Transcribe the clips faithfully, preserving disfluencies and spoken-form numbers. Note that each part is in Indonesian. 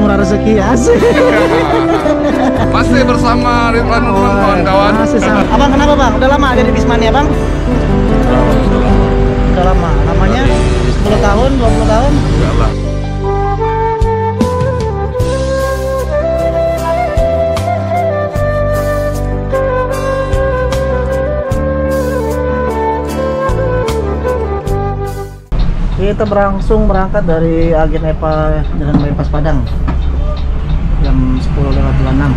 murah rezeki asik. Pasti bersama Ridwan teman kawan-kawan. Masih sama. Abang kenapa bang? Udah lama ada di Bismania bang? Udah lama. Namanya sepuluh tahun, dua puluh tahun? Enggak lah. Kita berangsung berangkat dari agen E P A Jalan Bypass Padang jam sepuluh lewat dua puluh enam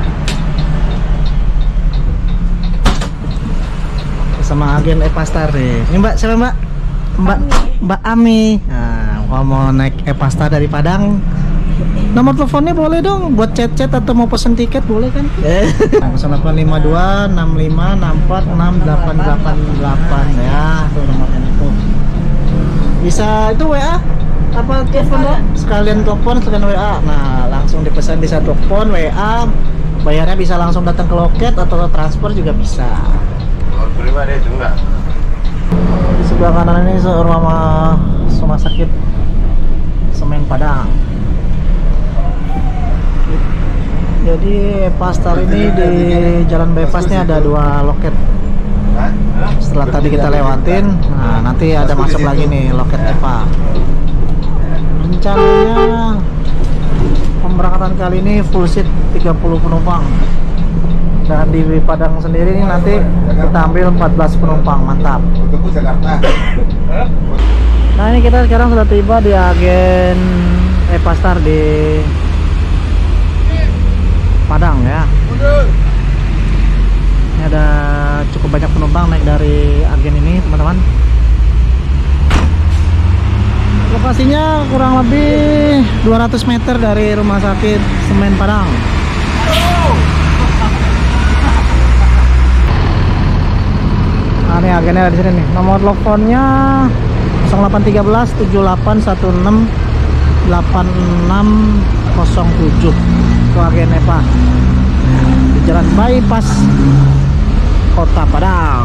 sama agen E P A Star deh. Ini mbak siapa mbak? Mbak Mbak Ami. Nah, kalau mau naik E P A Star dari Padang, nomor teleponnya boleh dong buat chat-chat atau mau pesen tiket boleh kan? Eh, delapan lima dua enam lima enam empat enam delapan delapan delapan ya, tuh nomornya itu. Bisa itu W A apa telepon dong? Sekalian telepon sekalian W A. Nah, langsung dipesan bisa telepon, W A. Bayarnya bisa langsung datang ke loket atau transfer juga bisa. Kalau pribadi itu enggak. Di sebelah kanan ini rumah rumah sakit Semen Padang. Jadi E P A Star ini di Jalan Bypassnya ada dua loket. Setelah tadi kita lewatin, nah nanti ada masuk lagi nih loket E P A. Rencananya pemberangkatan kali ini full seat tiga puluh penumpang. Dan di Padang sendiri ini nanti kita ambil empat belas penumpang, mantap. Nah ini kita sekarang sudah tiba di agen E P A Star di Padang ya. Ini ada cukup banyak penumpang naik dari agen ini teman-teman. Lokasinya kurang lebih dua ratus meter dari rumah sakit Semen Padang. Nah ini agennya ada di sini nih. Nomor teleponnya nol delapan tiga belas tujuh delapan satu enam delapan enam nol tujuh. Itu agen E P A di Jalan Bypass Kota Padang.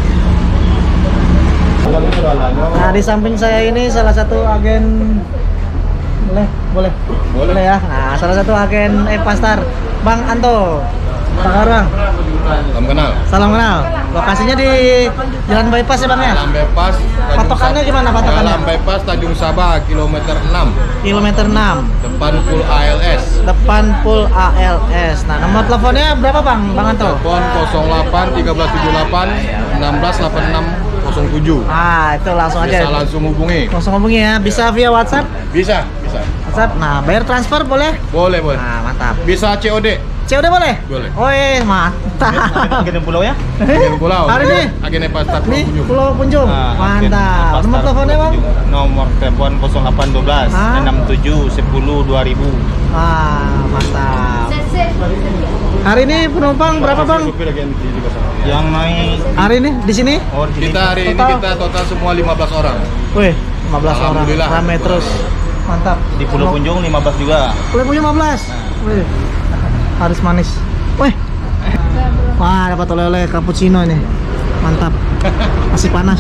Nah di samping saya ini salah satu agen, boleh boleh Boleh. boleh ya. Nah salah satu agen E P A Star, Bang Anto. Apa kabar Bang? Salam kenal. Salam kenal. Lokasinya di Jalan Bypass ya Bang ya? Jalan Bypass. Tanjung Patokannya Sabah. gimana patokannya? Jalan Bypass Tanjung Sabah kilometer enam. Kilometer enam. Depan Pool A L S. Depan Pool A L S. Nah nomor teleponnya berapa Bang? Bang Anto? Telepon nol delapan tiga belas tujuh delapan enam belas delapan enam nol tujuh. Ah itu langsung aja. Bisa langsung hubungi. Langsung hubungi ya. Bisa via WhatsApp? Bisa, bisa. WhatsApp. Nah bayar transfer boleh? Boleh, boleh. Nah mantap. Bisa C O D. C O D boleh? Boleh. Oh iya, mantap. Agen pulau ya? Agen pulau. Hari ini? Agen E P A Star Nih, Punjung. Pulau Punjung. Mantap. Nomor teleponnya Bang? Nomor telepon nol delapan dua belas Ah. enam tujuh sepuluh dua ribu. Ah, mantap. Hari ini penumpang berapa Bang? Yang naik Hari ini di sini? oh di sini. Kita hari ini Total? kita total semua lima belas orang. Wih, lima belas orang. Alhamdulillah. Rame terus. Mantap. Di Pulau Punjung lima belas juga. Pulau Punjung lima belas. Wih. Harus manis. Wih. Wah, dapat oleh-oleh cappuccino ini. Mantap. Masih panas.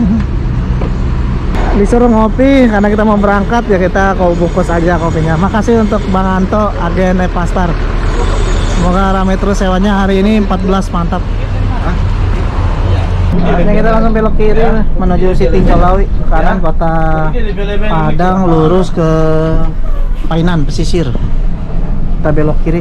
Disuruh ngopi karena kita mau berangkat ya kita kau bungkus aja kopinya. Makasih untuk Bang Anto agen E P A Star. Semoga ramai terus sewanya hari ini empat belas, mantap. Akhirnya kita langsung belok kiri menuju Siti Colawi, ke kanan kota Padang lurus ke Painan pesisir. Kita belok kiri.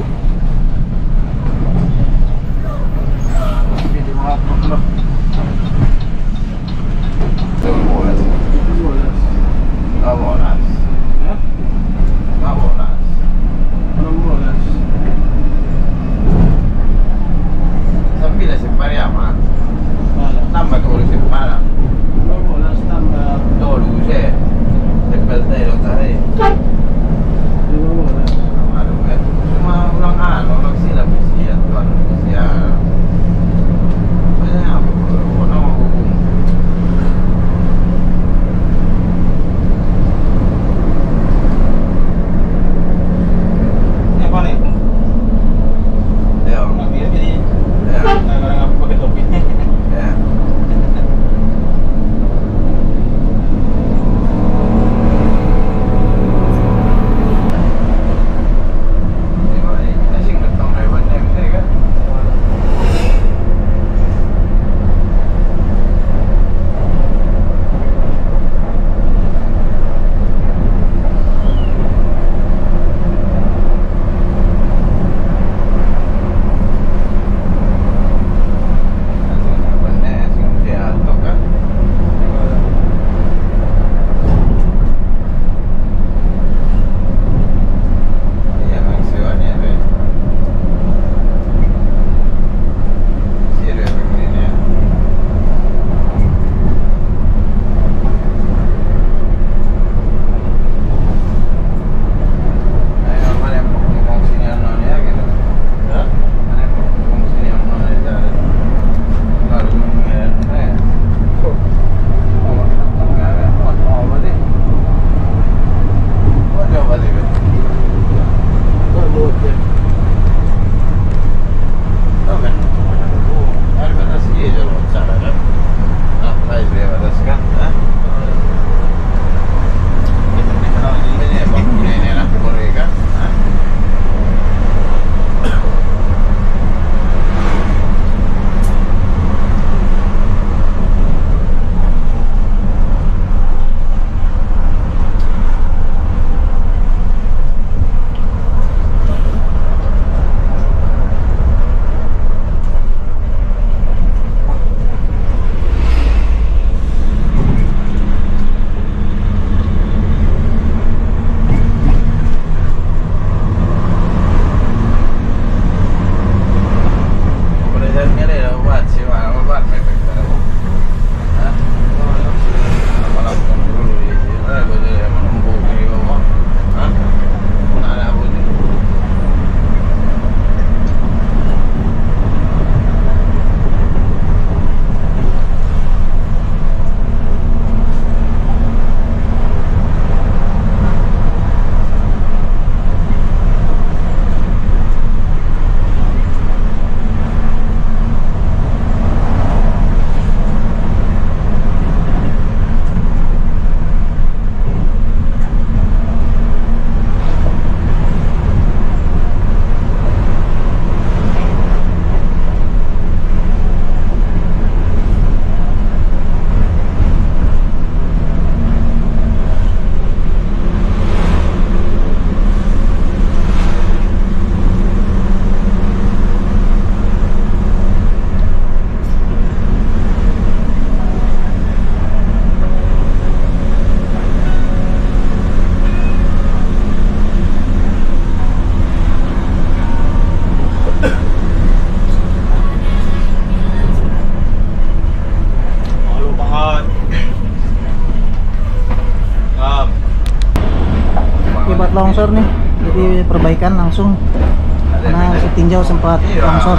bocor nih, jadi perbaikan langsung karena si tinjau sempat longsor.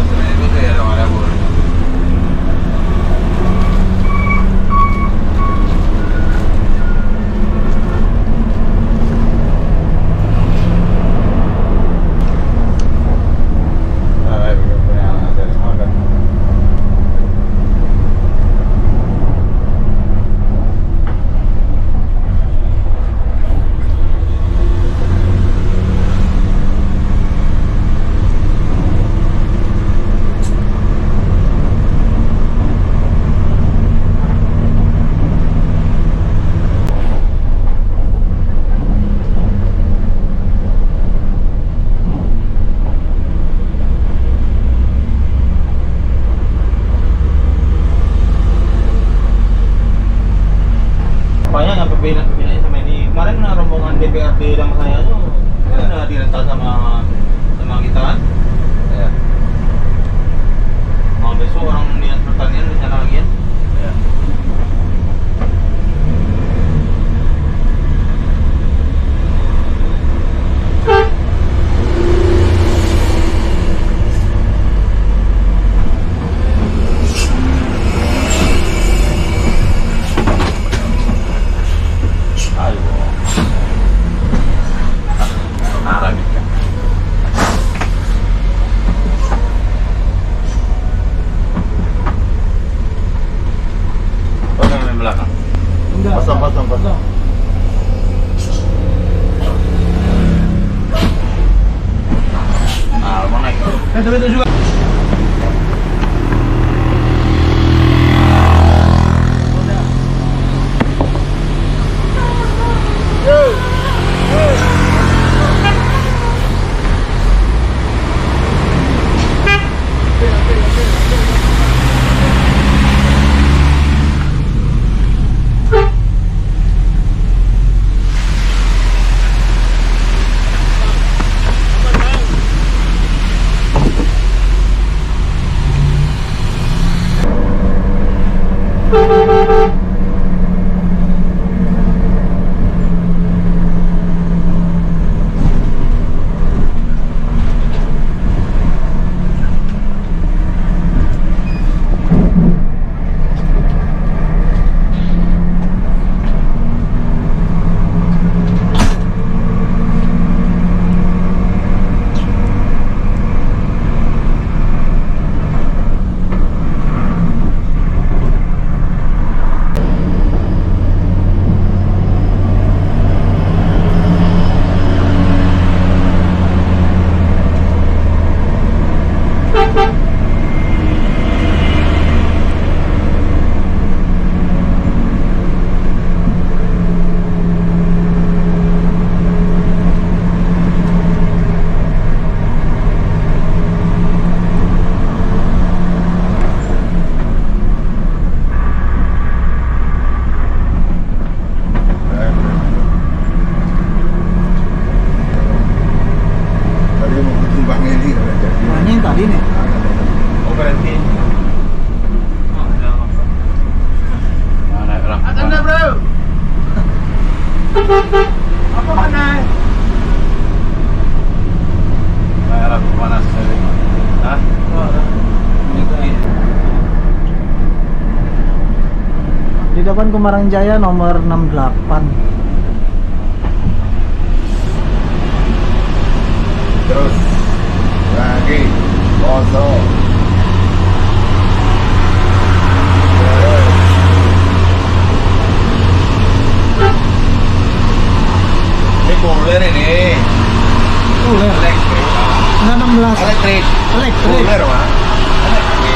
Banyak yang perbedaan-perbedaannya sama ini. Kemarin rombongan D P R D dan saya tuh kan udah dirental sama sama kita kan. Ya. Mau besok orang dinas pertanian di sana lagi ya. Ya. Pasang, pasang, pasang. Nah, mau naik. Eh, tapi itu juga. Apa mana? Daerah panas sekali. Hah? Di depan Kumarang Jaya nomor enam puluh delapan. Terus lagi kosong. Ini cooler ini. Cooler. Elektrik. Enggak enam belas. Elektrik. Elektrik. Cooler, Pak. Elektrik.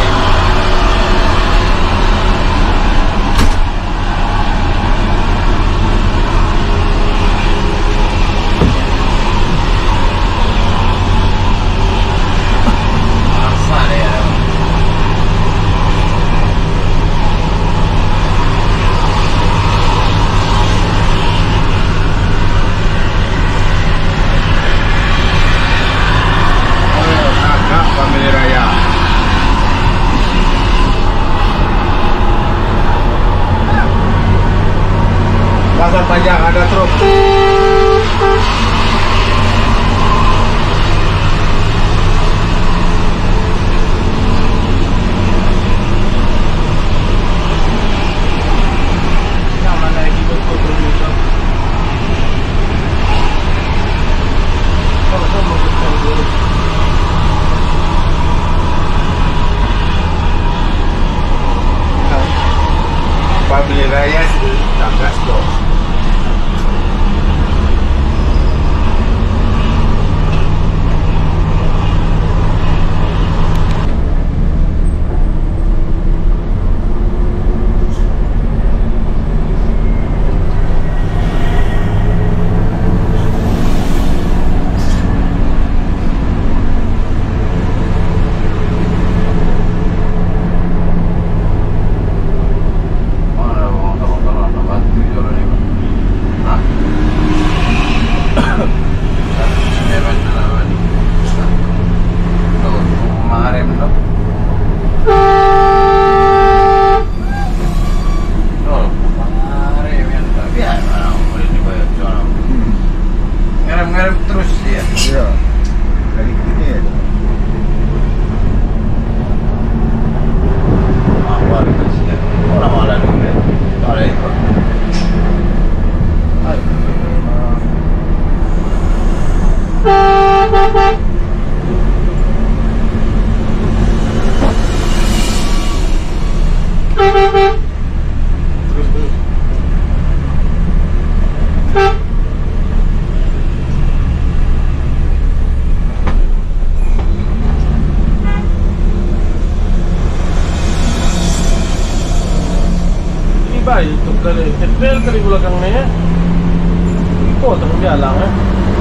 Family Raya. Tepel kali belakangnya ya. Itu terus jalan ya.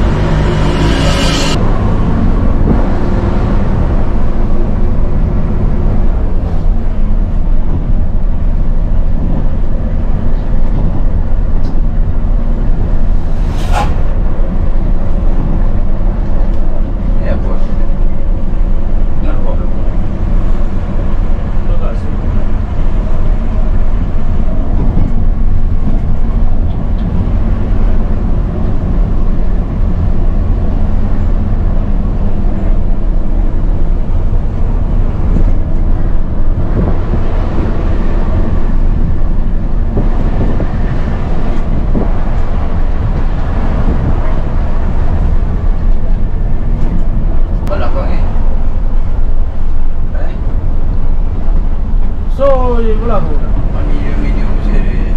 So, yun wala ko na. Medium, medium series.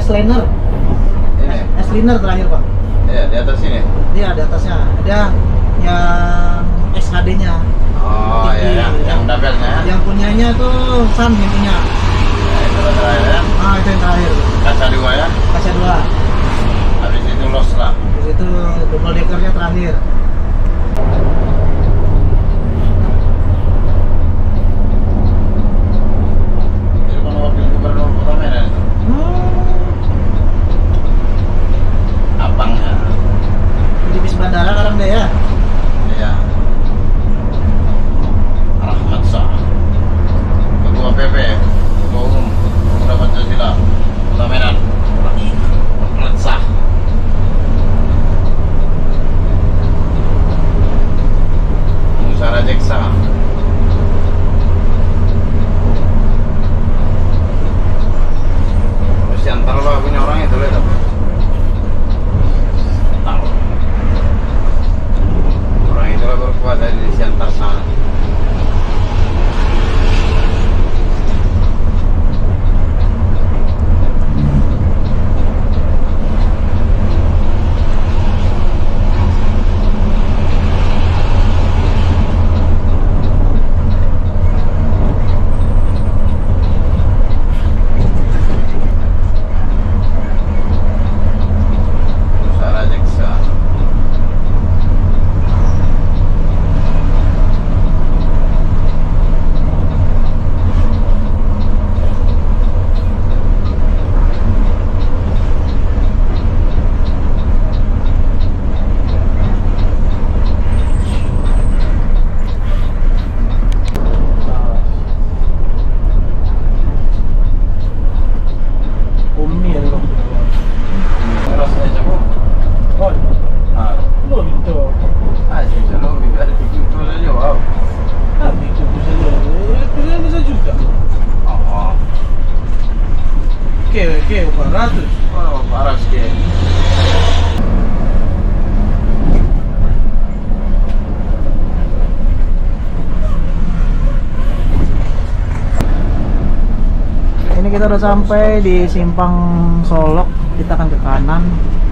S-Liner. Ini. S-Liner terakhir Pak. Iya, di atas sini. Iya di atasnya ada yang S H D-nya. Oh iya, yang, yang double-nya ya. Yang punyanya tuh Sam yang punya. Ya, itu terakhir ya. Ah itu yang terakhir. Kaca dua ya. Kaca dua. Habis itu los lah. Terus itu double deckernya terakhir. Itu kan wakil gubernur Kota Medan itu. Hmm. Abangnya. Di bis bandara kadang deh ya. Iya. Rahmat Shah. Ketua P P, Ketua Umum Pemuda Pancasila Kota Medan. Rahmat Shah. Musara Jeksa. Terus yang terlalu punya orang itu lihat apa? Tahu. Orang itulah berkuasa di Siantar sana. Musara Jeksa. Umi ada bang. Rasanya cukup. Oh, Ah, lo gitu. ah, bisa lo bisa ada tujuh puluh saja, wow. Ah, itu bisa saja. Itu bisa juga. Oh, Oke, oke, empat ratus. oh, parah sekali. Ini kita udah sampai di Simpang Solok. Kita akan ke kanan.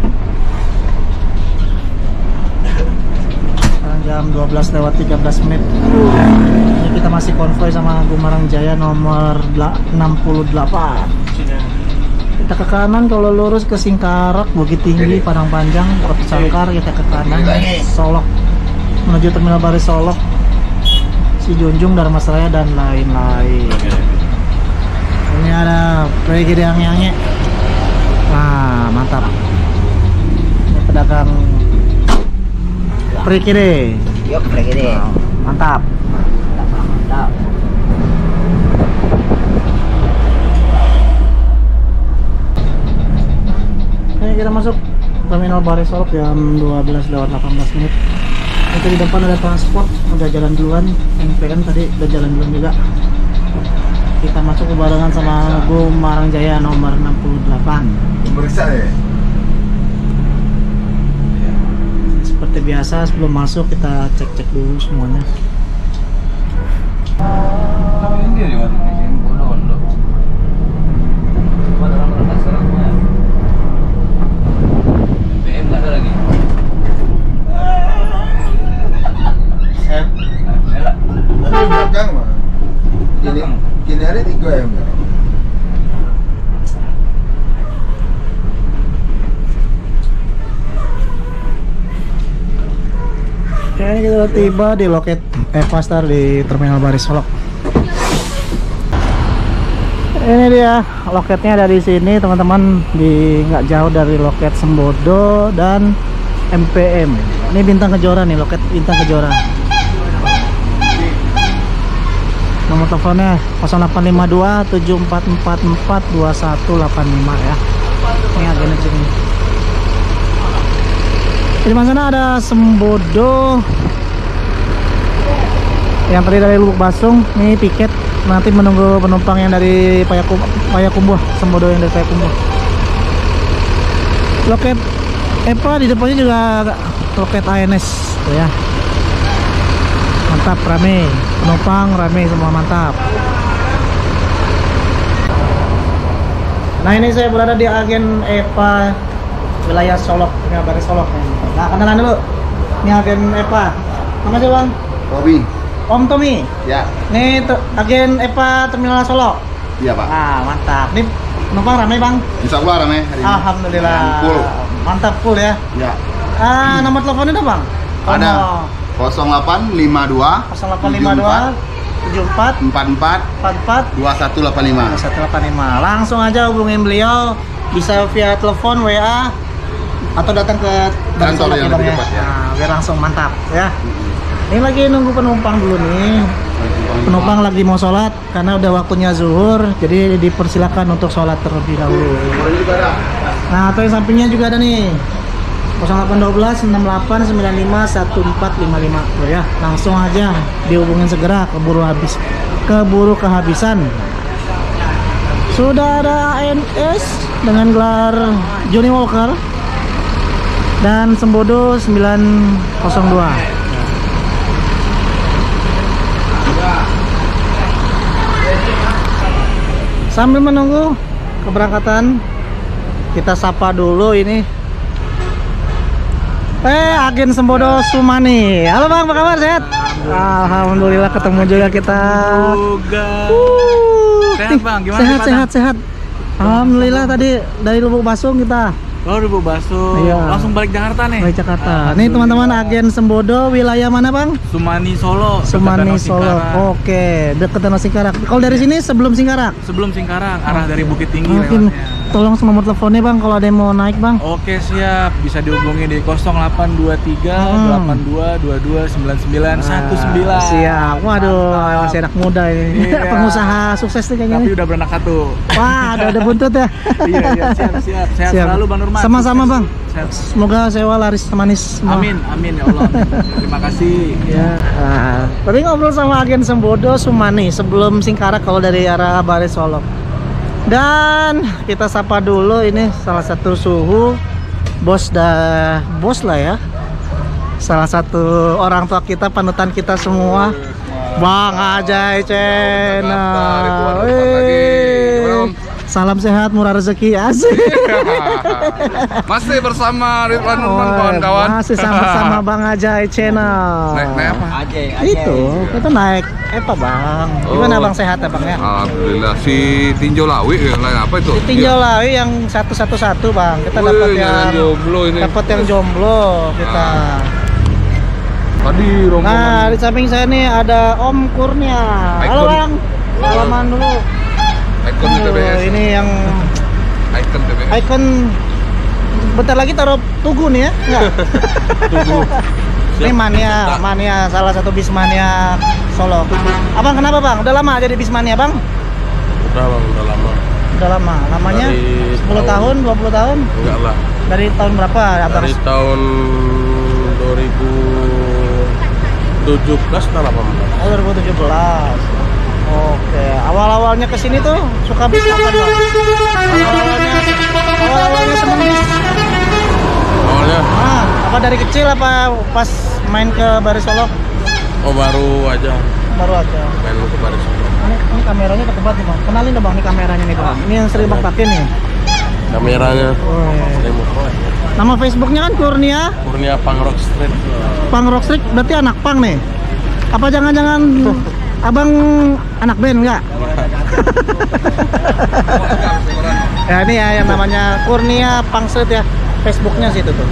Sekarang jam dua belas lewat tiga belas menit. Ini kita masih konvoy sama Gumarang Jaya nomor enam puluh delapan. Kita ke kanan, kalau lurus ke Singkarak, Bukit Tinggi, Padang Panjang, Kota Sangkar. Kita ke kanan, Solok menuju Terminal Baris Solok, Sijunjung, Dharmasraya dan lain-lain. Ini ada pergi yang yangnya. Nah, mantap. Ini pedagang pergi deh. Yuk, pergi deh. Nah, mantap. Mantap. Oke, kita masuk Terminal Baris Solok jam dua belas lewat delapan belas menit. Itu di depan ada transport, udah jalan duluan. M P M tadi udah jalan duluan juga. Kita masuk ke barengan sama Gumarang Jaya nomor enam puluh delapan. Periksa ya. Seperti biasa sebelum masuk kita cek-cek dulu semuanya. Tapi ini dia juga di sini bodoh loh. Mana orang-orang sekarang ya? B M nggak ada lagi. Eh, Elah. tapi belakang mah. Gini, gini ada tiga yang belakang. Kayaknya kita udah tiba di loket Evastar di Terminal Baris Solok. Ini dia loketnya dari sini teman-teman, di nggak jauh dari loket Sembodo dan M P M. Ini Bintang Kejora nih, loket Bintang Kejora. Nomor teleponnya nol delapan lima dua tujuh empat empat empat dua satu delapan lima ya. Ini agennya sini. Di sana ada Sembodo yang tadi dari Lubuk Basung. Ini tiket, nanti menunggu penumpang yang dari Payakum Payakumbuh, Sembodo yang dari Payakumbuh. Loket Epa di depannya juga loket A N S tuh ya. Mantap, rame penumpang, rame semua, mantap. Nah ini saya berada di agen E P A wilayah Solok, Baris Solok. Nah kenalan dulu. Ini agen E P A. Nama siapa bang? Robi. Om Tommy. Ya. Ini agen E P A Terminal Solok. Iya pak. Ah mantap. Ini penumpang ramai bang? Insya Allah ramai hari ini. Alhamdulillah. Full. Mantap full ya. Ya. Ah nomor teleponnya ada bang? Ada. nol delapan lima dua nol delapan lima dua tujuh empat empat empat empat empat dua satu delapan lima. satu delapan lima. Langsung aja hubungin beliau, bisa via telepon, W A, atau datang ke Kantor Solok yang ya, Bang, lebih ya. dekat, ya. Nah, biar langsung mantap ya. Ini lagi nunggu penumpang dulu nih. Penumpang lagi mau sholat karena udah waktunya zuhur, jadi dipersilakan untuk sholat terlebih dahulu. Nah, atau yang sampingnya juga ada nih. nol delapan satu dua enam delapan sembilan lima satu empat lima lima. Tuh ya, langsung aja dihubungin segera, keburu habis. Keburu kehabisan. Sudah ada A N S dengan gelar Johnny Walker dan Sembodo sembilan nol dua. Sambil menunggu keberangkatan, kita sapa dulu ini. Eh, agen Sembodo Sumani. Halo Bang, apa kabar? Sehat? Alhamdulillah ketemu juga kita. Juga. Uh, Sehat, Bang. Gimana Sehat, di Padang? sehat, sehat. Alhamdulillah tadi dari Lubuk Basung kita. Oh, Ribu Baso. Iya. Langsung balik Jakarta nih. Balik Jakarta. Nih teman-teman, agen Sembodo wilayah mana Bang? Sumani Solo. dekat Sumani Danau Solo. Singkarak. Oke, dekat Danau Singkarak. Kalau dari sini sebelum Singkarak? Sebelum Singkarak, arah dari Bukit Tinggi Mungkin lewatnya. tolong nomor teleponnya Bang kalau ada yang mau naik Bang. Oke, siap. Bisa dihubungi di nol delapan dua tiga Hmm. delapan dua dua dua sembilan sembilan satu sembilan. Siap. Waduh, masih anak muda ini. Iya. Pengusaha sukses nih kayaknya. Tapi nih. udah beranak satu. Wah, ada ada buntut ya. Iya, iya, siap, siap. Sehat Siap. selalu Bang Nurman. Sama-sama, Sukses. Bang. Sehat. Semoga sewa laris manis semua. Amin, amin ya Allah. Terima kasih. Ya. Nah, tadi ngobrol sama agen Sembodo Sumani sebelum Singkarak kalau dari arah Baris Solok. Dan kita sapa dulu ini salah satu suhu bos dah bos lah ya. Salah satu orang tua kita, panutan kita semua. Bang Ajay Channel. Wih. Salam sehat, murah rezeki, asik. Masih bersama Ridwan Nurman Oh, kawan-kawan. masih sama-sama Bang Ajay Channel. Naik naik apa? Ajay, Itu, kita naik apa Bang? Gimana Oh. Bang, sehat ya Bang ya? Alhamdulillah. Si tinjau lawi yang lain apa itu? Tinjau lawi yang satu satu satu Bang. Kita Wih, dapat jangan yang jomblo ini. dapat yang jomblo kita. Tadi rombongan. Nah, di samping saya nih ada Om Kurnia. Halo Icon. Bang. Salaman dulu. Icon T B S. Aduh, ini yang Icon T B S. icon. Bentar lagi taruh Tugu nih ya? Enggak. Tunggu. Ini mania, mania salah satu bis mania Solo. Abang kenapa Bang? Udah lama jadi bis mania Bang? Udah bang, udah lama. Udah lama. Namanya Dari sepuluh tahun, dua puluh tahun? Enggak lah. Dari tahun berapa Abang? Dari tahun dua ribu tujuh belas atau delapan belas. Oh, dua ribu tujuh belas. Oke, awal-awalnya kesini tuh suka bis kapan Bang? Awal-awalnya, awal-awalnya seneng bis. Awalnya, Ah, apa dari kecil apa pas main ke Baris Solok? oh baru aja Baru aja. main ke Baris. Ini, ini kameranya cakep banget nih Bang. Kenalin dong Bang, ini kameranya nih Bang. Ini yang sering Bang pakai nih. Kameranya Oh, sering muka. nama Facebooknya kan Kurnia Kurnia Punk Rock Street. Pang Rockstreet, berarti anak pang nih. Apa jangan-jangan Abang anak band enggak? Ya ini ya yang namanya Kurnia Pang Street ya. Facebooknya situ tuh.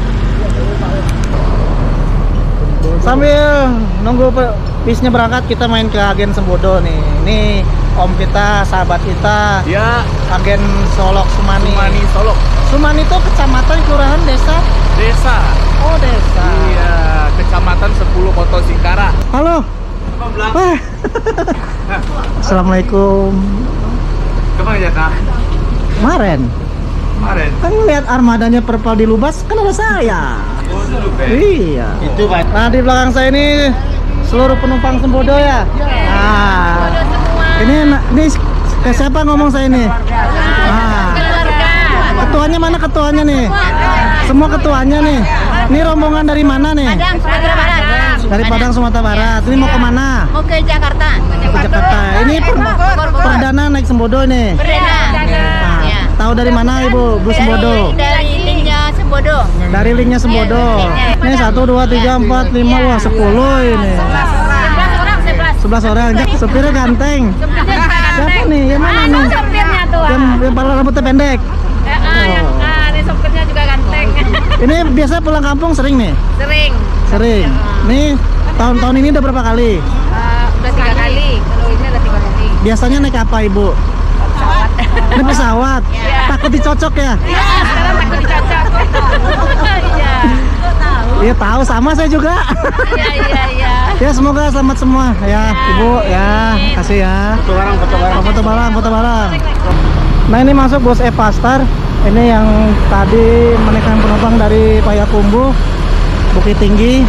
Sambil nunggu pe- bisnya berangkat, kita main ke agen Sembodo nih. Ini om kita, sahabat kita, Ya, agen Solok Sumani. Sumani Solo. Sumani itu kecamatan, kelurahan, desa. Desa. Oh desa. Iya, Kecamatan sepuluh Koto Singkarak. Halo. Wah. Assalamualaikum. Kapan aja Kak? Kemarin Kemarin. kan lihat armadanya Perpal di Lubas, kan ada saya. Oh, dulu Be. Iya. Itu Pak. Nah di belakang saya ini seluruh penumpang Sembodo ya. Nah, ini na- ini ke siapa ngomong saya ini? Nah, ketuanya mana ketuanya nih? Semua ketuanya nih. Ini rombongan dari mana nih? Padang, Sumatera Barat. Dari Padang, Sumatera Barat. Ini mau kemana? Mau ke Jakarta. Ke Jakarta. Ini per- Bogor, Bogor. perdana naik Sembodo ini. Perdana. Nah, Ya. Tahu dari mana Ibu? Bu Sembodo. Dari linknya Sembodo. Dari linknya Sembodo. Ini satu, dua, tiga, empat, lima, wah sepuluh ini. sebelas orang, sebelas. Sebelas orang. Jak, supirnya ganteng. Siapa nih? Yang mana nih? Sopirnya tuh. Yang yang paling rambutnya pendek. Eh, ah, yang ah, ini sopirnya juga ganteng. Ini biasa pulang kampung sering nih? Sering. Sering. Nih tahun-tahun ini udah berapa kali? Uh, udah tiga kali. Kalau ini udah tiga kali. Biasanya naik apa Ibu? Pesawat. Naik pesawat. Iya. Takut dicocok ya? Iya, sekarang takut dicocok. Iya. Iya tahu, sama saya juga. Iya, iya, iya. Ya semoga selamat semua ya Ibu ya. Kasih ya. Foto bareng, foto bareng, foto bareng, foto bareng. Nah ini masuk bos Epastar. Ini yang tadi menaikkan penumpang dari Payakumbuh, Bukit Tinggi.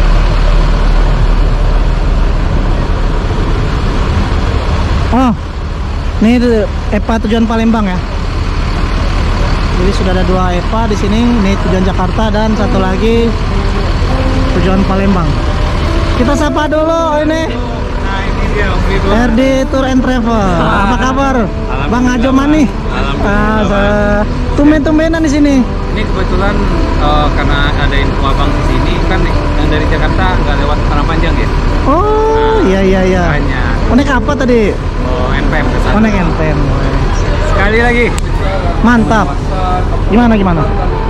Oh, ini E P A tujuan Palembang ya. Jadi sudah ada dua E P A di sini. Ini tujuan Jakarta dan satu lagi tujuan Palembang. Kita sapa dulu ini. Nah ini dia Om Ridwan. R D Tour and Travel. Apa kabar? Bang Ajo Mani. Ah, tumben-tumbenan di sini. Ini kebetulan eh, karena ada info abang di sini kan yang dari Jakarta nggak lewat Tanah Panjang ya. Oh, iya iya iya. Makanya Oh, naik apa tadi? oh, N P M ke sana. Oh, naik N P M. Sekali lagi. Mantap. Gimana gimana?